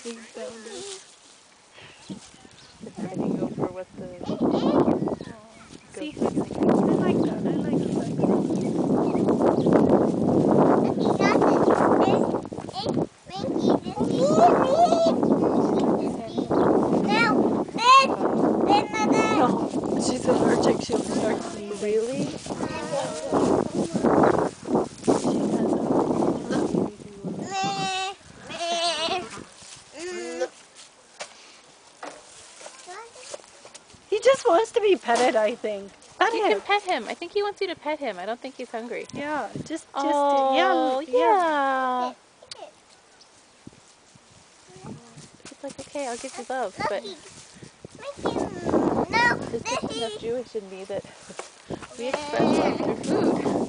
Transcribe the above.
He's down there. It's fighting over what the... See, I like that. I like it like that. No, she's allergic. She'll start sneezing. Really? He just wants to be petted, I think. Pet You him. can pet him. I think he wants you to pet him. I don't think he's hungry. Yeah, just Oh, yeah. It's like, okay, I'll give you love, but there's just enough Jewish in me that we express love through food.